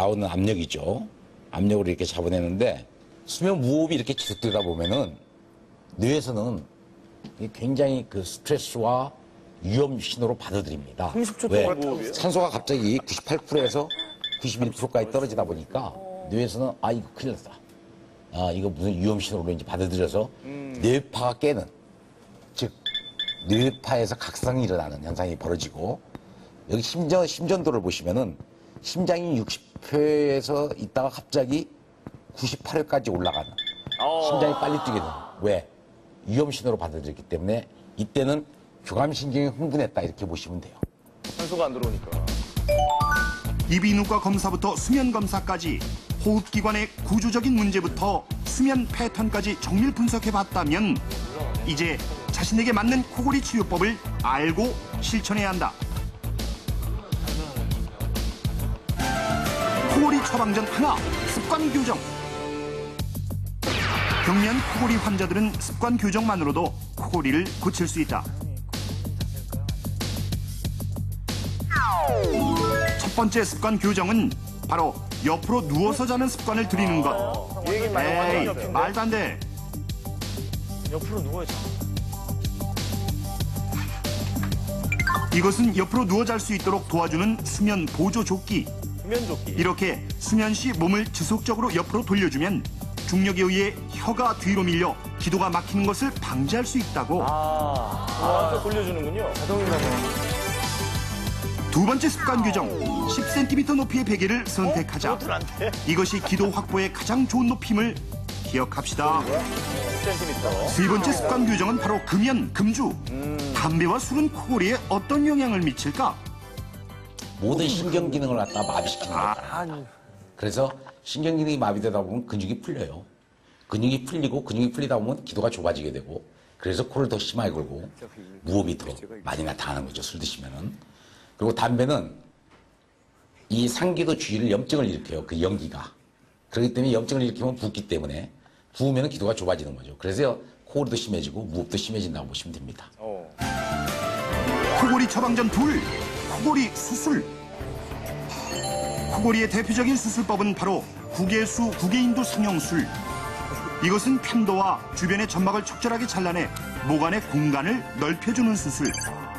나오는 압력이죠. 압력으로 이렇게 잡아내는데 수면 무호흡이 이렇게 지속되다 보면은 뇌에서는 굉장히 그 스트레스와 위험 신호로 받아들입니다. 30초 왜? 동안 무호흡이에요? 산소가 갑자기 98%에서 91%까지 떨어지다 보니까 뇌에서는 아 이거 큰일 났다. 아 이거 무슨 위험 신호로 이제 받아들여서 뇌파가 깨는, 즉 뇌파에서 각성이 일어나는 현상이 벌어지고, 여기 심전도를 보시면은 심장이 60회에서 있다가 갑자기 98회까지 올라가는, 심장이 빨리 뛰게 되는. 왜? 위험 신호로 받아들였기 때문에 이때는 교감신경이 흥분했다 이렇게 보시면 돼요. 산소가 안 들어오니까. 이비인후과 검사부터 수면 검사까지 호흡기관의 구조적인 문제부터 수면 패턴까지 정밀 분석해봤다면 이제 자신에게 맞는 코골이 치료법을 알고 실천해야 한다. 코골이 처방전 하나, 습관 교정. 경미한 코골이 환자들은 습관 교정만으로도 코골이를 고칠 수 있다. 첫 번째 습관 교정은 바로 옆으로 누워서 자는 습관을 들이는 것. 이 얘기는 많이 에이, 하는데. 말도 안 돼. 옆으로 누워야지. 이것은 옆으로 누워 잘 수 있도록 도와주는 수면 보조 조끼. 수면조끼. 이렇게 수면 시 몸을 지속적으로 옆으로 돌려주면 중력에 의해 혀가 뒤로 밀려 기도가 막히는 것을 방지할 수 있다고. 또 돌려주는군요. 자동이라면. 두 번째 습관 규정, 10cm 높이의 베개를 선택하자. 그것도 안 돼. 이것이 기도 확보에 가장 좋은 높임을 기억합시다. 10cm. 세 번째 습관 규정은 바로 금연, 금주. 담배와 술은 코골이에 어떤 영향을 미칠까? 모든 신경 기능을 갖다 마비시키는 거예요. 그래서 신경 기능이 마비되다 보면 근육이 풀려요. 근육이 풀리고 근육이 풀리다 보면 기도가 좁아지게 되고, 그래서 코를 더 심하게 걸고 무호흡이 더 많이 나타나는 거죠, 술 드시면은. 그리고 담배는 이 상기도 주위를 염증을 일으켜요, 그 연기가. 그렇기 때문에 염증을 일으키면 붓기 때문에 부으면 기도가 좁아지는 거죠. 그래서 코골이도 심해지고 무호흡도 심해진다고 보시면 됩니다. 코골이 처방전 둘, 코골이 수술. 코골이의 대표적인 수술법은 바로 국외수 국외인두 성형술. 이것은 편도와 주변의 점막을 적절하게 잘라내 모관의 공간을 넓혀주는 수술.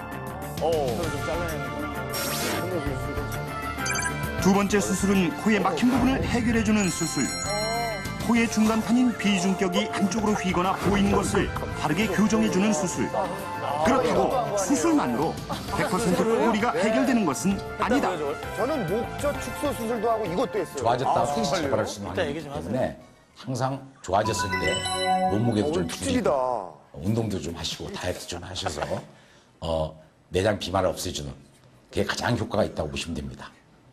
두 번째 수술은 코의 막힌 부분을 해결해주는 수술. 코의 중간판인 비중격이 한쪽으로 휘거나 보이는 것을 다르게 교정해주는 수술. 그렇다고 수술만으로 100% 코골이가 해결되는 것은 아니다. 저는 목젖 축소 수술도 하고 이것도 했어요. 좋아졌다가 다시 재발할 수 있는 환경이기 때문에 항상 좋아졌을 때 몸무게도 좀 특집이다. 줄이고 운동도 좀 하시고 다이어트 좀 하셔서 내장 비만을 없애주는, 그게 가장 효과가 있다고 보시면 됩니다.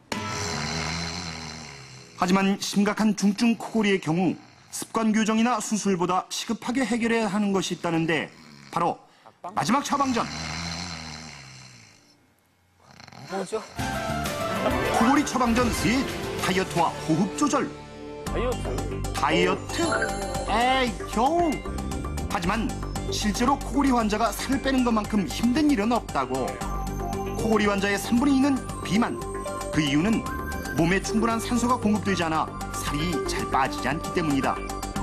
하지만 심각한 중증 코골이의 경우 습관 교정이나 수술보다 시급하게 해결해야 하는 것이 있다는데 바로 마지막 처방전. 뭐죠? 코골이 처방전 셋, 다이어트와 호흡 조절. 다이어트. 다이어트? 에이, 겨우. 하지만 실제로 코골이 환자가 살을 빼는 것만큼 힘든 일은 없다고. 코골이 환자의 3분의 2는 비만. 그 이유는 몸에 충분한 산소가 공급되지 않아 살이 잘 빠지지 않기 때문이다.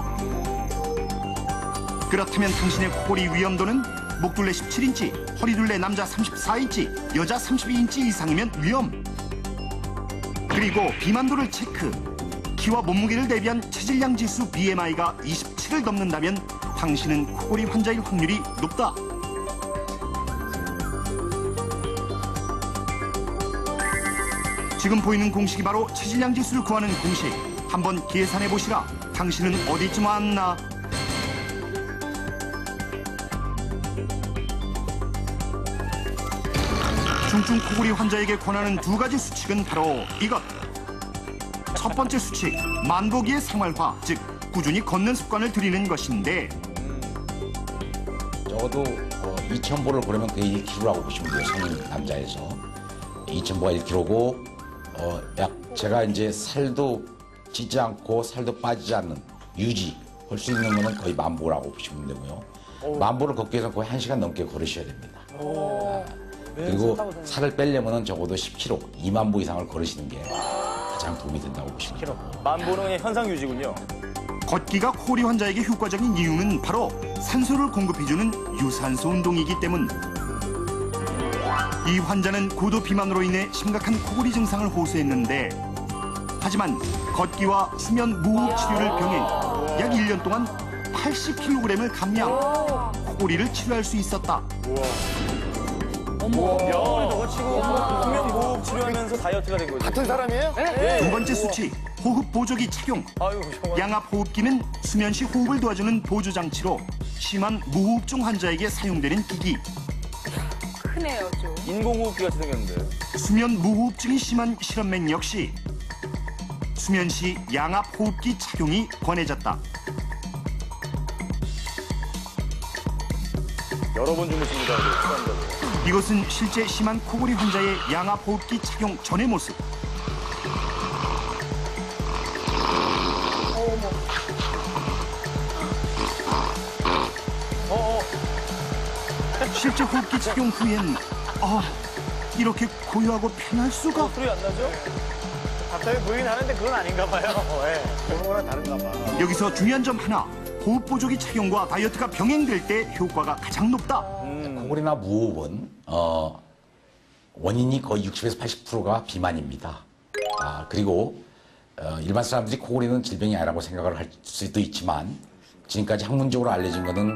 그렇다면 당신의 코골이 위험도는 목둘레 17인치, 허리둘레 남자 34인치, 여자 32인치 이상이면 위험. 그리고 비만도를 체크. 키와 몸무게를 대비한 체질량 지수 BMI가 27을 넘는다면 당신은 코골이 환자일 확률이 높다. 지금 보이는 공식이 바로 체질량 지수를 구하는 공식. 한번 계산해 보시라. 당신은 어디쯤 왔나? 중증 코골이 환자에게 권하는 두 가지 수칙은 바로 이것. 첫 번째 수칙, 만보기의 생활화, 즉 꾸준히 걷는 습관을 들이는 것인데 적어도 2,000보를 걸으면 그게 1kg라고 보시면 돼요, 성인 남자에서. 2,000보가 1kg고 약 제가 이제 살도 찌지 않고 살도 빠지지 않는 유지 할 수 있는 거는 거의 10,000보라고 보시면 되고요. 10,000보를 걷기 위해서 거의 1시간 넘게 걸으셔야 됩니다. 그리고 살을 빼려면 적어도 10kg, 20,000보 이상을 걸으시는 게 가장 가장 도움이 된다고 보시면 돼요. 만보는 그냥 현상 유지군요. 걷기가 코골이 환자에게 효과적인 이유는 바로 산소를 공급해주는 유산소 운동이기 때문. 이 환자는 고도 비만으로 인해 심각한 코골이 증상을 호소했는데 하지만 걷기와 수면 무호흡 치료를 병행 약 1년 동안 80kg을 감량, 코골이를 치료할 수 있었다. 저거 치고 수면 무호흡 치료하면서 다이어트가 된 거죠. 같은 사람이에요? 두 번째 수치, 호흡 보조기 착용. 아유, 저거. 양압 호흡기는 수면 시 호흡을 도와주는 보조 장치로 심한 무호흡증 환자에게 사용되는 기기. 크네요, 좀. 인공호흡기 같이 생겼는데. 수면 무호흡증이 심한 실험맨 역시 수면 시 양압 호흡기 착용이 권해졌다. 여러 번 주무십니다. 시간대로. 이것은 실제 심한 코골이 환자의 양압 호흡기 착용 전의 모습. 실제 호흡기 착용 후엔 이렇게 고요하고 편할 수가. 소리 안 나죠? 갑자기 보이긴 하는데 그건 아닌가 봐요. 보는 거랑 다른가 봐. 여기서 중요한 점 하나. 호흡 보조기 착용과 다이어트가 병행될 때 효과가 가장 높다. 코골이나 무호흡은 원인이 거의 60에서 80%가 비만입니다. 그리고 일반 사람들이 코골이는 질병이 아니라고 생각을 할 수도 있지만 지금까지 학문적으로 알려진 것은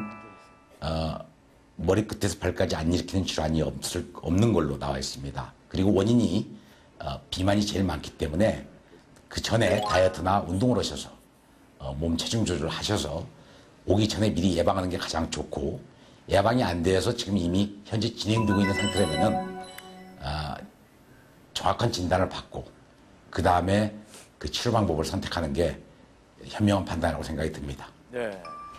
머리끝에서 발까지 안 일으키는 질환이 없는 걸로 나와 있습니다. 그리고 원인이 비만이 제일 많기 때문에 그 전에 다이어트나 운동을 하셔서 몸 체중 조절을 하셔서 오기 전에 미리 예방하는 게 가장 좋고, 예방이 안 돼서 지금 이미 현재 진행되고 있는 상태라면은 정확한 진단을 받고 그 다음에 그 치료 방법을 선택하는 게 현명한 판단이라고 생각이 듭니다. 네.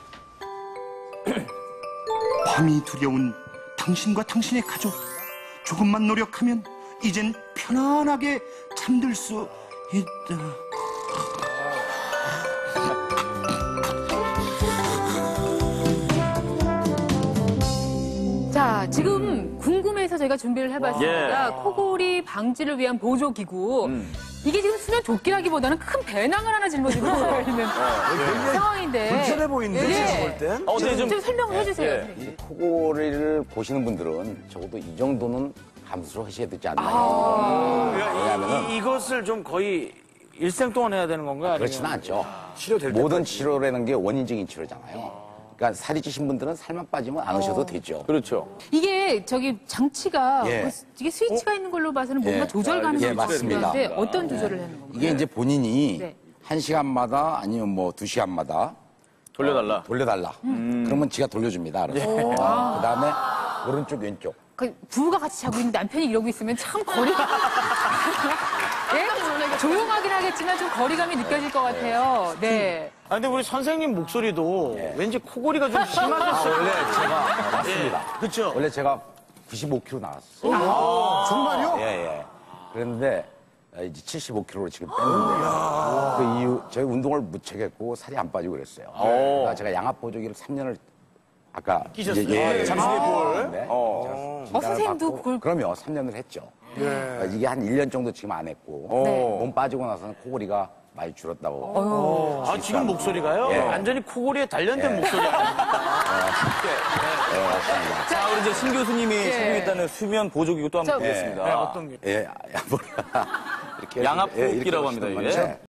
밤이 두려운 당신과 당신의 가족. 조금만 노력하면 이젠 편안하게 잠들 수 있다. 자, 지금 궁금해서 저희가 준비를 해봤습니다. 코골이 방지를 위한 보조기구. 이게 지금 수면 조끼라기보다는 큰 배낭을 하나 짊어지고 있는 상황인데. 불편해 보이는데, 예. 지금 볼 땐? 네, 좀 설명을 해주세요. 이 코골이를 보시는 분들은 적어도 이 정도는 감수를 하셔야 되지 않나요? 왜냐하면은 이것을 좀 거의 일생 동안 해야 되는 건가요? 그렇지는 않죠. 치료될 모든 치료라는 게 원인적인 치료잖아요. 그러니까 살이 찌신 분들은 살만 빠지면 안 오셔도 되죠. 그렇죠. 이게 장치가 예. 이게 스위치가 있는 걸로 봐서는 뭔가 예. 조절 가능한 예, 맞습니다. 건데 어떤 조절을 하는 건가요? 이게 이제 본인이 네. 1시간마다 아니면 뭐 2시간마다 돌려달라. 돌려달라. 그러면 지가 돌려줍니다. 알아서. 그다음에 오른쪽 왼쪽. 그 부부가 같이 자고 있는데 남편이 이러고 있으면 참 거리가 예? 조용하긴 하겠지만 좀 거리감이 느껴질 것 같아요. 네. 아, 근데 우리 선생님 목소리도 왠지 코골이가 좀 심하셨어요. 원래 제가 맞습니다. 그렇죠? 원래 제가 95kg 나왔어요. 정말요? 예. 그런데 이제 75kg로 지금 뺐는데 그 이후 저희 운동을 무척 했고 살이 안 빠지고 그랬어요. 그러니까 제가 양압 보조기를 3년을 아까 끼셨어요? 예, 잠실의 선생님도 그걸- 그럼요. 3년을 했죠. 그러니까 이게 한 1년 정도 지금 안 했고 몸 빠지고 나서는 코골이가 많이 줄었다고. 아, 지금 목소리가요? 예. 완전히 코골이에 단련된 목소리 아닙니까? 자, 우리 이제 신 교수님이 착용했다는 수면 보조기구 또 한번 저- 보겠습니다. 네, 어떤 게? 뭐라 이렇게 양압 이렇게 호흡기라고 합니다, 보시는 이게. 건데